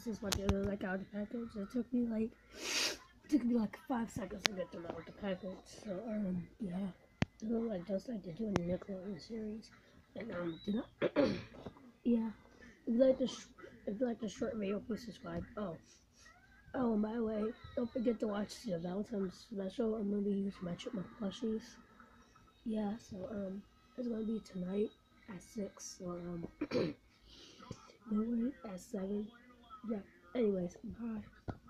just as much as I got the package. It took me like 5 seconds to get them out with the package. So yeah, it looked like just like they do in the Nickelodeon series. And yeah, if you like the short video, please subscribe. Oh, by the way, don't forget to watch the Valentine's special. I'm gonna be using my Chipmunk plushies. Yeah, so it's gonna be tonight at 6. So no wait, at 7. Yeah. Anyways, bye.